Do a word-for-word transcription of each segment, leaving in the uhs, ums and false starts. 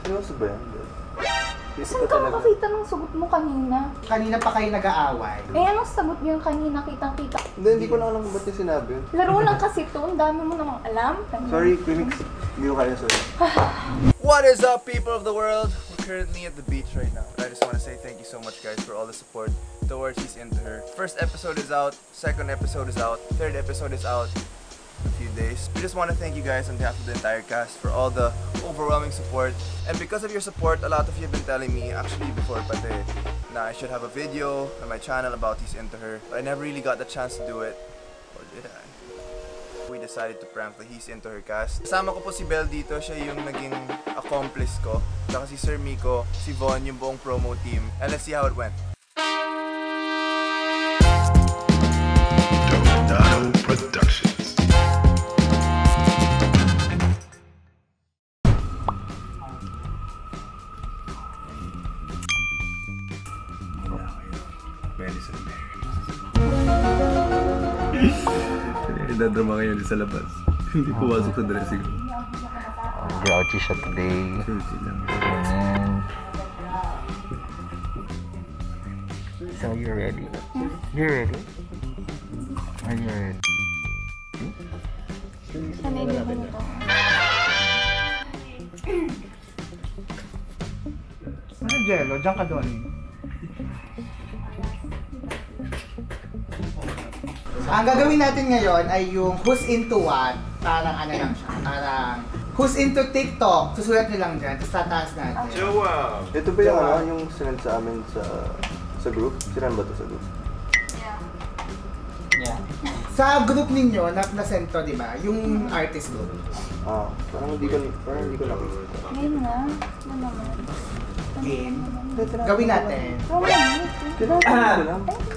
Seryoso ba yan? Saan ka makakita ng sagot mo kanina? Kanina pa kayo nag-aaway. Eh, anong sagot niyo yung kanina? Kitang-kita. Hindi, hindi ko lang alam ba't yung sinabi yun. Laro lang kasi to. Ang dami mo namang alam. Sorry, Quimix. Hindi ko kaya, sorry. What is up, people of the world? We're currently at the beach right now. I just want to say thank you so much, guys, for all the support towards He's Into Her. First episode is out. Second episode is out. Third episode is out. A few days. We just want to thank you guys on behalf of the entire cast for all the overwhelming support. And because of your support, a lot of you have been telling me, actually before pati, na I should have a video on my channel about He's Into Her. But I never really got the chance to do it. Or did I? We decided to prank the He's Into Her cast. Kasama ko po si Belle dito. Siya yung naging accomplice ko. Saka si Sir Miko, si Von, yung buong promo team. And let's see how it went. Donny Productions. Dadrama kayo sa labas. Hindi pumasok sa dressing room. Grouchy siya today. And so you ready? You ready? Are you ready? Sanay din mo ito. Ano, Jello? Diyan ka doon. Ang gagawin natin ngayon ay yung who's into what. Parang ano lang siya. Parang who's into TikTok. Susulat nyo lang dyan. Tapos tataas natin. Jowa! Ito ba yung ano, yung sinend sa amin sa sa group? Sinend ba ito sa group? Yeah. Yeah. Sa group ninyo, na nasend to, di ba? Yung artist group. Ah, parang hindi ko, parang hindi ko nakikita. Ngayon nga. Ano naman? Game. Gawin natin. Kailangan ko lang.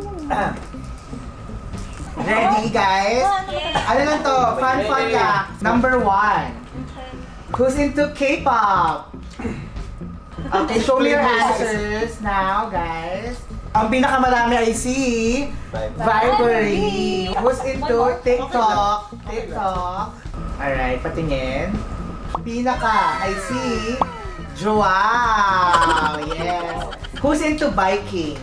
Ready, guys? Ano lang to? Fun fun ka. Number one. Who's into K-pop? Okay, show me your answers now, guys. Ang pinakamarami ay si Vibery. Who's into TikTok? TikTok. Alright, patingin. Pinaka ay si Joao. Yes. Who's into biking?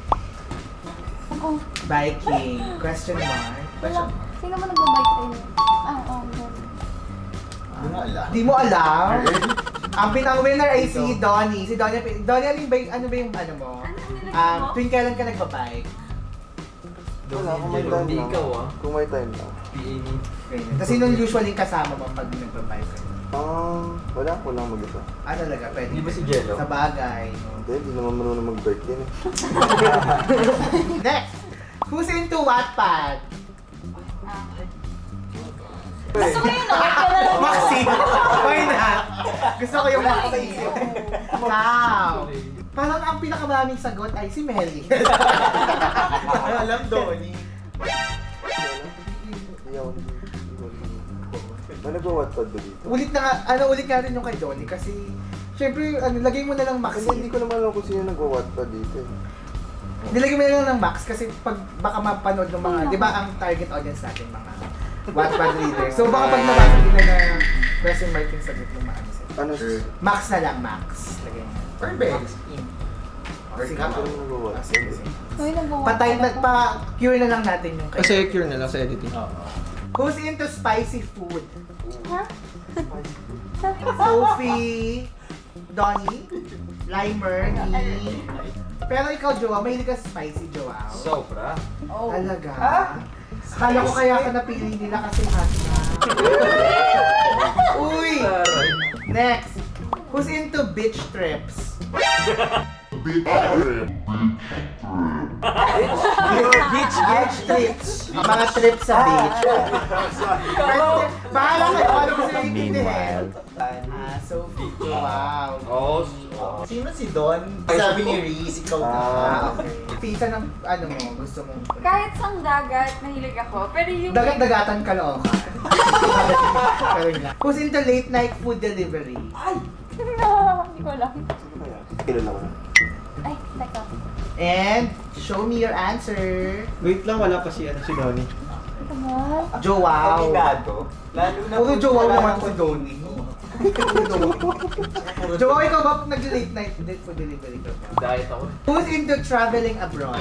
Ako. Biking. Question mark. Wala. Sino mo nag-bike tayo? Ah, oo. Di mo alam. Di mo alam? Ang pinang winner ay si Donny. Si Donny, Donny, ano ba yung, ano ba yung ano mo? Um, tuwing kailan ka nagbabike? Wala, kung may time lang. Kung may time lang. Kasi nung usually kasama mo pag nagbabike ka. Ah, wala ko lang mag-isa. Ah, talaga? Pwede. Di ba si Jello? Sa bagay. Hindi, hindi naman marunong mag-bike din eh. Next! Who's into Wattpad? Gusto ko yun, no? Maxi! Why not? Gusto ko yung Maxi. Wow! Parang ang pinakamaraming sagot ay si Melly. Alam, Donny. Ano nagwa-Wattpad ba dito? Ulit na nga, ano ulit nga rin yung kay Donny kasi syempre, ano, lagay mo na lang Max. Kasi hindi ko naman alam kung sino nagwa-Wattpad dito eh. Nilagay mo na lang ng Max kasi pag baka mapanood ng mga, di ba ang target audience natin mga Wattpad readers. So baka pag nabasa nila na question mark yung sagot ng mga ano sila. Ano? Max na lang, Max. Lagay mo. Perfect. Sige ka. Uy, nag-bike. Patay na, pa-cure na lang natin yung kay. Kasi cure na lang sa editing. Who's into spicy food? Ha? Sophie, Donny, Limer, ni. Pero ikaw, Joao, mahilig ka sa spicy, Joao. Sobra. Oh. Talaga? Akala ko kaya ka napili nila kasi hot na. Uy! Next! Who's into beach trips? Beach trip. Beach, beach trips. Mga trips sa beach. Bahala kayo, ano gusto yung itindihin? Ah, Sophie. Wow. Oh, Sino si Don? Sabi ni Reese, ikaw na. Ah, okay. Pizza ng ano mo, gusto mo? Kahit sang dagat, mahilig ako. Pero yung... Dagat-dagatan ka lang. Who's into late night food delivery? Ay! Hindi ko alam. Kilala ko na. Ay, teka. And show me your answer. Wait lang, wala pa si, ano, si Donny. Come on. Joao. Obligado. Lalo na Puro Joao naman si Donny. Jowa, ikaw ba nag-late night food delivery ka ba? Diet ako. Who's into traveling abroad?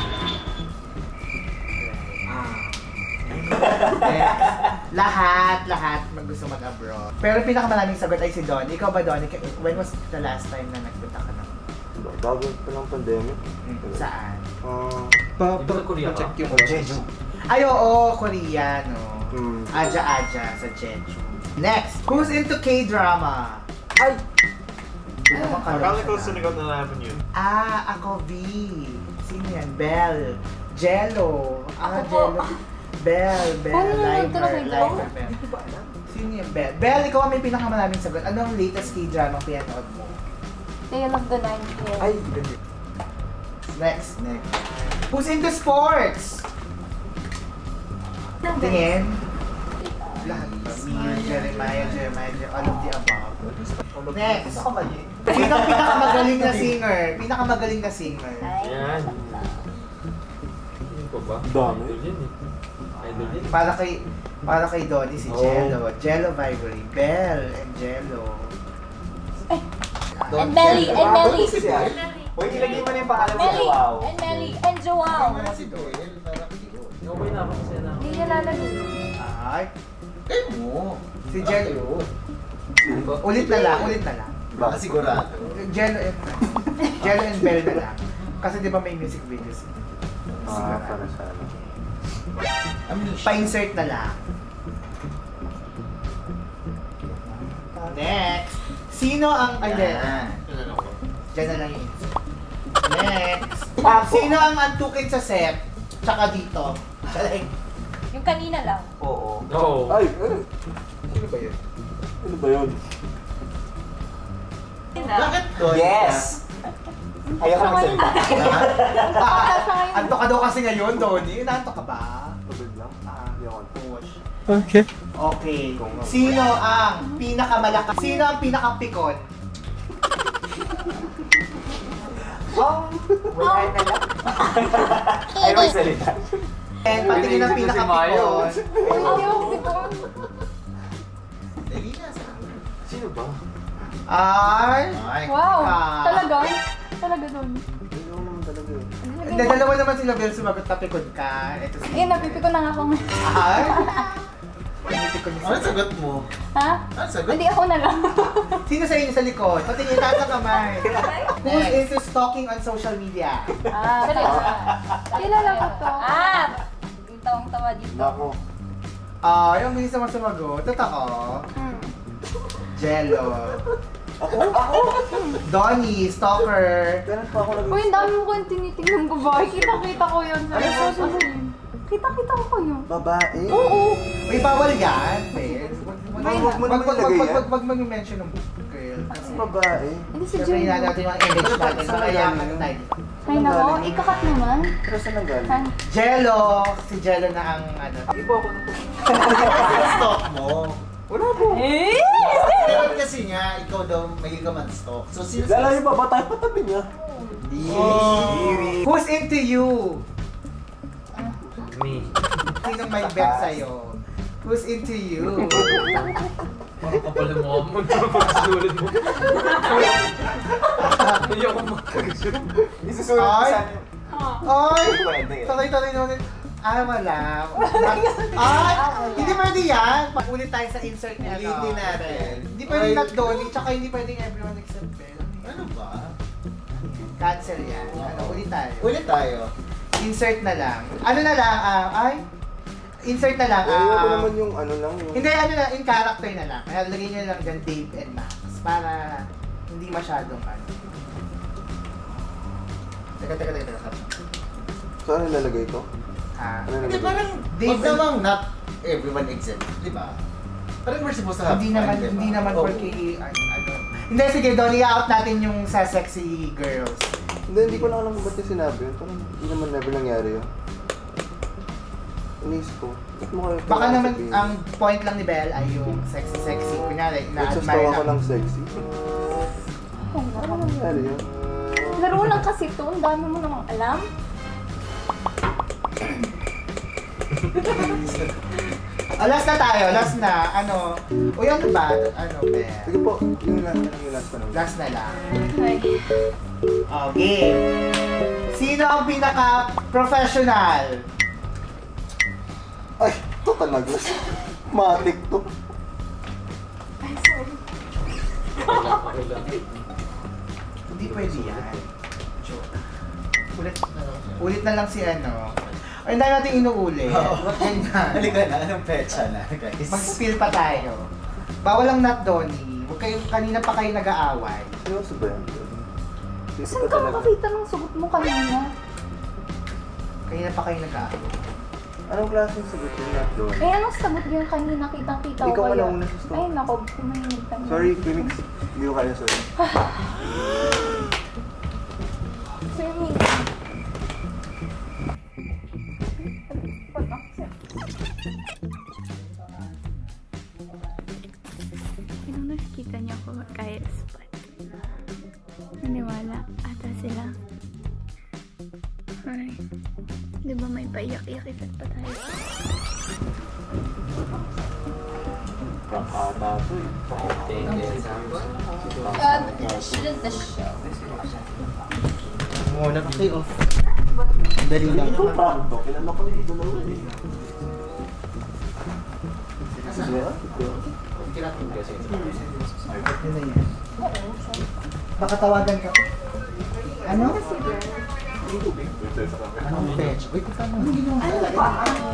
Next. Lahat, lahat mag gusto mag-abroad. Pero pinakamaraming sagot ay si Don. Ikaw ba, Don? When was the last time na nagpunta ka na? Bago pa ng pandemic. Saan? Ah, Pa, Hindi ba Korea ka? check yung Jeju. Ay, oo, Korea, no? Hmm. Aja-aja sa Jeju. Next, who's into K-drama? Ay! Hindi naman ka Akala ko lang siya. sinigaw na namin yun. Ah, ako V. Sino yan? Belle. Jello. Ah, Ako po. Jello. Belle, Belle. Ano naman Lifer, ito na kayo? Lifer, Belle. Sino yan? Belle. Belle, ikaw ang may pinakamaraming sagot. Ano ang latest K-drama pinanood mo? Tale of the Nine Tails. Ay, ganda. Next, next. Who's into sports? Tingin. Lahat ba? Mia, Jeremiah, Jeremiah, Jeremiah, all of the above. Next. Sino ang pinakamagaling na singer? Pinakamagaling na singer. Yan. Yun ko ba? Dami. Idol yan eh. Idol yan. Para kay para kay Donny si Oo. Jello. Jello Vivory. Belle and Jello. And Melly, and Melly. Uy, ilagay mo na yung pangalan Melly, and Melly, and Joao. Okay na ako kasi na. Hindi niya lalagay. Ay. Si Jello. Ulit na lang, ulit na lang. Baka sigurado. Jello and Jello and Belle na lang. Kasi di ba may music videos? Ah, para sa ano. Pa-insert na lang. Next. Sino ang... Ay, hindi. Diyan na lang yung insert. Next. Sino ang antukin sa set? Tsaka dito. Siya Yung kanina lang. Oo. Oo. Ay, ano? Sino ba yun? Ano ba yun? Bakit doon? Yes! Ayaw ka magsalita. Ah, anto ka daw kasi ngayon, Donnie. Nanto ka ba? Tubig lang. Ah, Hindi ako push. Okay. okay. Sino ang pinakamalaki? Sino ang pinakapikon? Oh! Wala na lang. Ayaw magsalita. And patingin ang pinakapikon. Uy, hindi ako bipon. Sino ba? Ay! Wow, Ah. talaga? Talaga doon. Hindi ko naman talaga yun. Hindi, dalawa naman sila Bel, sumagot tapikon ka. Ito si... Eh, napipiko na nga ako ngayon. Ay! Pinipikon niya Ano si... sagot mo? Ha? Ano sagot? Hindi ako na lang. Sino sa inyo sa likod? Patingin taas ang kamay. Who's into stalking on social media? Ah, kilala ko to. Ah, yung tawang-tawa dito. Nako. Ay, ang bilis naman sumagot. Totoo. Hmm. Jello. Donny, stalker. Ganun pa ako nag- Uy, ang dami mo kong tinitingnan babae. Kita-kita ko yun. Sa Kita-kita ko yun. Babae? Oo. Uy, bawal yan. Bel. Ay, wag mo Wag naman wag ilagay wag yan. wag wag mag-mention ng girl. Kasi Babae? Hindi si siyempre Jun. hinahanap natin yung image natin. So, kaya ano tayo. Ay, nako. Ikakat naman. Pero saan ang galing? Ha? Jello! Si Jello na ang ano. Iba ako na Stalk mo. Wala po. Eh? Pero kasi nga, ikaw daw may ka man-stalk. So, sino Lalayo ba? Ba tayo patabi niya? Who's into you? Me. Sinong may bet sa'yo? Who's into you? Parang kapal na mukha mo. Pagsulit mo. Hindi ako makakasunod. Isusunod ko Ay! saan yun? Ay! Pwede yan. Tuloy-tuloy naman. Ah, wala. Ay! Hindi pwede yan. Pag-ulit tayo sa insert niya. Ulitin natin. Hindi pwede not Donnie, tsaka hindi pwedeng everyone except Bell. Ano ba? Cancel yan. Ano, ulit tayo. Ulit tayo. Insert na lang. Ano na lang, ah, ay? Insert na lang, Eh, ayoko ah. naman yung ano lang yung... Hindi, ano na, in character na lang. Kaya lagay nyo lang dyan Dave and Max. Para hindi masyadong ano. Teka, teka, teka, teka. Saan nilalagay ito? Ah, Ano Hindi, nilalagay? parang, Dave wag namang not everyone exempt, di ba? Parang we're supposed to have hindi fun, naman, di ba? hindi naman Oo. porque, ano, ano. Hindi, sige, Donnie, out natin yung sa sexy girls. Hindi, hindi ko lang alam kung ba't yung sinabi yun. Parang hindi naman never nangyari yun. Inis ko. Ba't mo kayo Baka naman, sabihin? ang point lang ni Belle ay yung sexy-sexy. Kunyari, Nagsasawa na-admire ko lang. lang sexy. Ano nangyari yun? Laro lang kasi to. Ang dami mo namang alam. Oh, last na tayo, last na. Ano? Uy, ano ba? Ano, Ben? Sige po, yung last na yung last pa naman. Last na lang. Hi. Okay. Sino ang pinaka-professional? Ay, ito talaga. Matik to. Ay, sorry. Okay lang. Hindi pwede yan. Ulit, ulit na lang si ano. Ay, hindi natin inuulit. Huwag ganyan. Halika na, anong petsa na, guys? Mag-spill pa tayo. Bawal ang nut, Donny. Huwag kayo, kanina pa kayo nag-aaway. Seryoso ba yan? Saan ka makakita ng sugot mo kanina? Kanina pa kayo nag-aaway. Anong klaseng sagot yung not doon? Eh, anong sagot yung kanina? Kitang-kita ko Ikaw ka kaya. na una sa stove. Ay, nako. Kumahinig ka na. Sorry, Phoenix. Hindi ko kaya, sorry. Sir Ming. Yung nakikita niyo ako kaya spot. Naniwala ata sila. Ay, di ba may paiyak-iyak-iyak pa tayo? Kakata to eh. Um, shouldn't the show? Muna kasi off. Dali lang. Ikaw parang to. Kilala ko yung dalawa eh. Sige, ah. Yun na yan. Baka tawagan ka. Ano? Anong fetch? Wait, paano? Anong ginawa? Ano ba?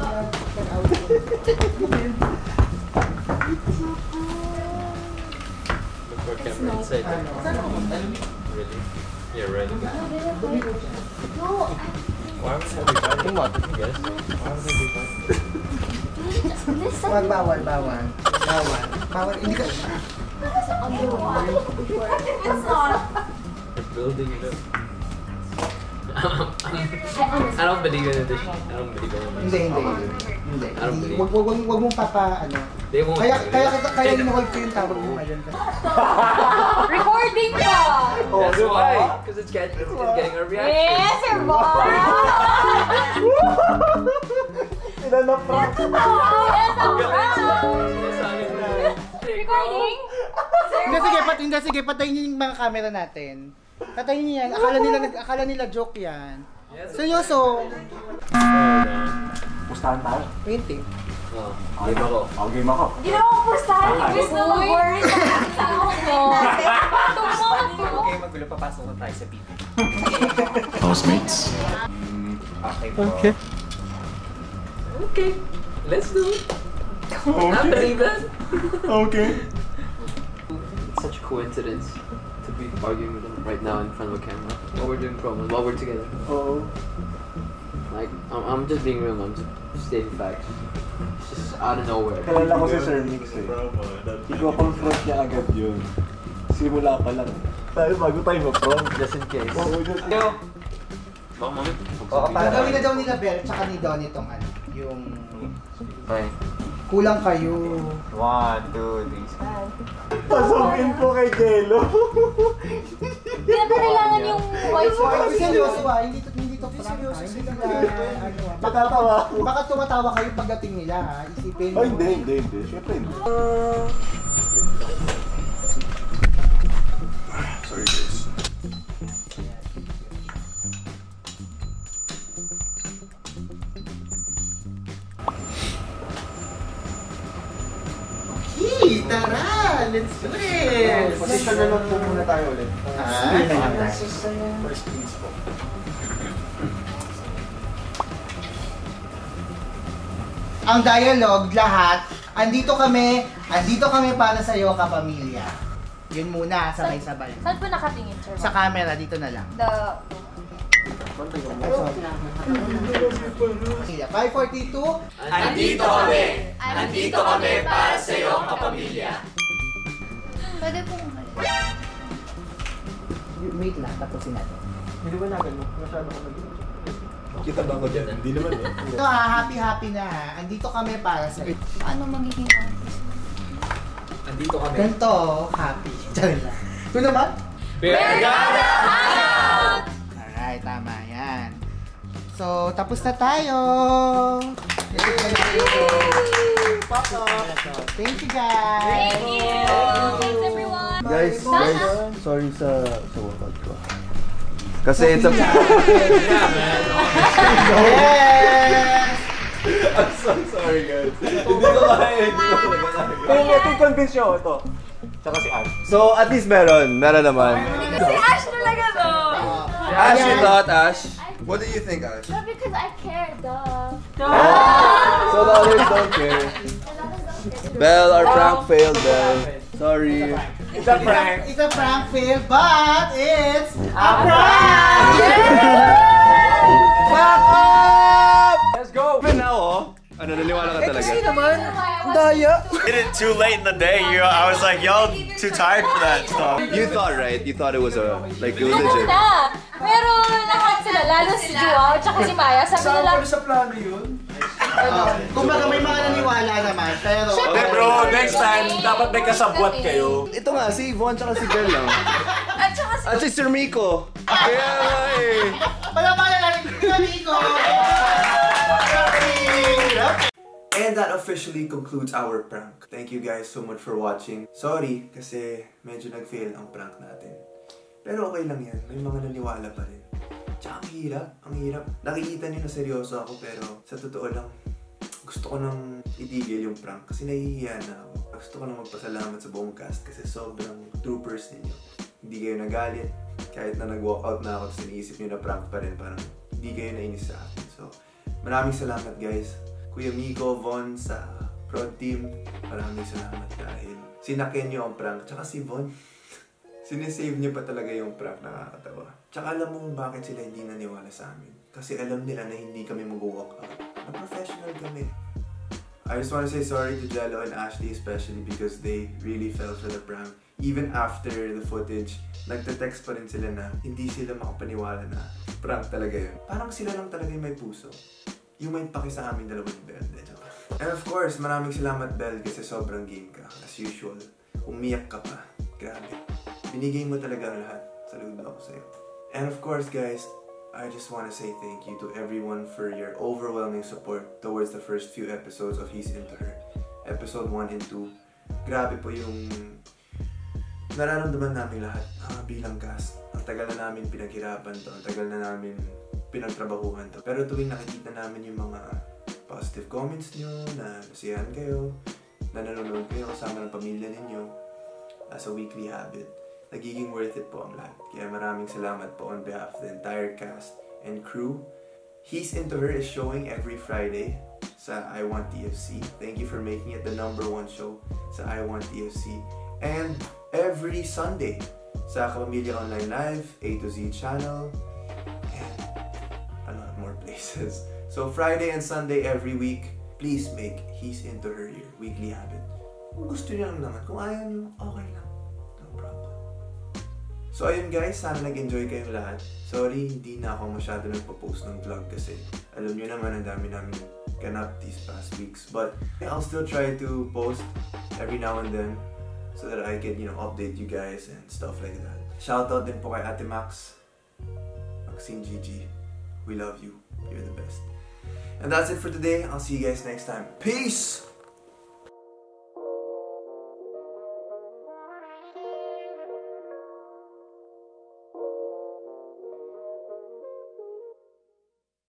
Look for camera inside. Really? Yeah, really. Why would I be fighting? What? You guys? Why would I be fighting? Wag, bawal, bawal. Bawal. Bawal. Hindi ka... You're building it up. I don't believe in this. I don't believe in Hindi, this. hindi. Hindi. I don't believe. Wag, wag, wag, wag mong papa, ano. They won't. Kaya, kaya, kaya, kaya inuhold ko yung tawag mo ngayon. Recording ka! That's why. Because it's getting, it's getting a reaction. Yes, your boss! Ilan na prank? Yes, ang Recording? Hindi, sige, pat, hindi, sige, patayin niyo yung mga camera natin. Patayin niyo yan. Akala nila, nag- akala nila joke yan. Seryoso. Pustahan tayo. twenty. Oh, game ako. Oh, game ako. Ginawa ko po sa akin. Gusto mo worry sa ako mo. Tumawa Okay, magulo, papasok na tayo sa P P. Housemates. Okay po. Okay. Okay. Let's do it. I believe that. Okay. It's such a coincidence to be arguing with him right now in front of a camera while we're doing promos, while we're together. Oo. Like, I'm, I'm just being real, I'm just stating facts. It's just out of nowhere. Kalala ko si Sir Mix eh. Iko-confront niya agad yun. Simula pa lang. Tayo bago tayo ma-prom. Just in case. Oo, just Yo. Baka mami. Oo, Gagawin na daw nila Bel, tsaka ni Donny itong ano, yung... Okay. Kulang kayo. One, two, three. Pasukin po kay Jello. Hindi na kailangan yung voice So, work. seryoso ah, hindi to, hindi to prank ah. Hindi nila, ano ah. Baka, Natatawa. baka tumatawa kayo pagdating nila ha. Isipin mo. Oh, hindi, hindi, hindi. Siyempre hindi. Sorry guys. Hey, tara! Let's do this! Position na lang po muna tayo ulit. Ah, Screen na lang tayo. First please po. Ang dialogue, lahat, andito kami, andito kami para sa iyo, Kapamilya. Yun muna, sabay-sabay. Saan po nakatingin, sir? Sa camera, dito na lang. The... five, four, three, two. Andito kami! Andito kami para sa iyo, Kapamilya! Pwede po umalis. Wait lang, tapusin natin. Hindi ba nagal mo? Masyado ko nag Kita ba ako dyan? Hindi naman eh. Ito ha, happy-happy na ha. Andito kami para sa iyo. Paano magiging artist? Andito kami. Ganito, happy. Diyan lang. Ito naman. Bergada Hangout! Alright, tama yan. So, tapos na tayo. Thank you guys. Thank you. Thanks everyone. Guys, guys, sorry sa sa workout ko. Kasi it's a... Yes! I'm so sorry guys. Hindi ko kaya, hindi ko kaya. Pero ito convince nyo, ito. Tsaka si Ash. So, at least meron. Meron naman. Si Ash talaga to. Ash, you thought, Ash? What do you think, Ash? No, because I care, duh. So the others don't care. Belle, our prank failed, Belle. Sorry. It's a prank. It's a prank fail, but it's a prank! Back up! Let's go! But now, oh. Ano, naniwala ka talaga? Did it too late in the day. You, I was like, y'all too tired for that stuff. You thought, right? You thought it was a, like, it was legit. Na. Pero lahat sila, lalo si Joao at si Maya, sabi nila, sa plano yun? Kumbaga may mga naniwala naman, pero... Okay bro, next time, dapat may kasabwat kayo. Ito nga, si Yvonne tsaka si Belle lang. at saka si... At si Sir Miko. Kaya nga eh. Wala pa na lang, Nico! And that officially concludes our prank. Thank you guys so much for watching. Sorry, kasi medyo nag-fail ang prank natin. Pero okay lang yan, may mga naniwala pa rin. Tsaka ang hirap, ang hirap. Nakikita niyo na seryoso ako pero sa totoo lang, gusto ko nang itigil yung prank kasi nahihiya na ako. Gusto ko nang magpasalamat sa buong cast kasi sobrang troopers ninyo. Hindi kayo nagalit, kahit na nag-walk out na ako tapos iniisip niyo na prank pa rin, parang hindi kayo nainis sa akin. So, maraming salamat guys. Kuya Miko, Von sa prod team, maraming salamat dahil sinakin niyo ang prank. Tsaka si Von, sinesave niyo pa talaga yung prank, nakakatawa. Tsaka alam mo bakit sila hindi naniwala sa amin. Kasi alam nila na hindi kami mag-walk out. Na professional kami. I just want to say sorry to Jello and Ashley especially because they really fell for the prank. Even after the footage, nagte-text pa rin sila na hindi sila makapaniwala na prank talaga yun. Parang sila lang talaga yung may puso. Yung may paki sa amin dalawa ni Belle. And of course, maraming salamat Belle kasi sobrang game ka. As usual, umiyak ka pa. Grabe. Binigay mo talaga ang lahat. Saludo ako sa'yo. And of course guys, I just want to say thank you to everyone for your overwhelming support towards the first few episodes of He's Into Her. Episode one and two. Grabe po yung nararamdaman namin lahat uh, bilang cast. Ang tagal na namin pinaghirapan to. Ang tagal na namin pinagtrabahuhan to. Pero tuwing nakikita namin yung mga positive comments nyo, na nasiyahan kayo, na nanonood kayo kasama ng pamilya ninyo as a weekly habit, nagiging worth it po ang lahat. Kaya maraming salamat po on behalf of the entire cast and crew. He's Into Her is showing every Friday sa iWantTFC. Thank you for making it the number one show sa iWantTFC. And every Sunday sa Kapamilya Online Live, A to Z channel, places. So Friday and Sunday every week, please make He's Into Her your weekly habit. Kung gusto niyo lang naman, kung ayaw niyo, okay lang. No problem. So ayun guys, sana nag-enjoy kayong lahat. Sorry, hindi na ako masyado nagpo-post ng vlog kasi alam niyo naman ang dami namin ganap these past weeks. But I'll still try to post every now and then so that I can, you know, update you guys and stuff like that. Shoutout din po kay Ate Max, Maxine Gigi. We love you. You're the best. And that's it for today. I'll see you guys next time. Peace!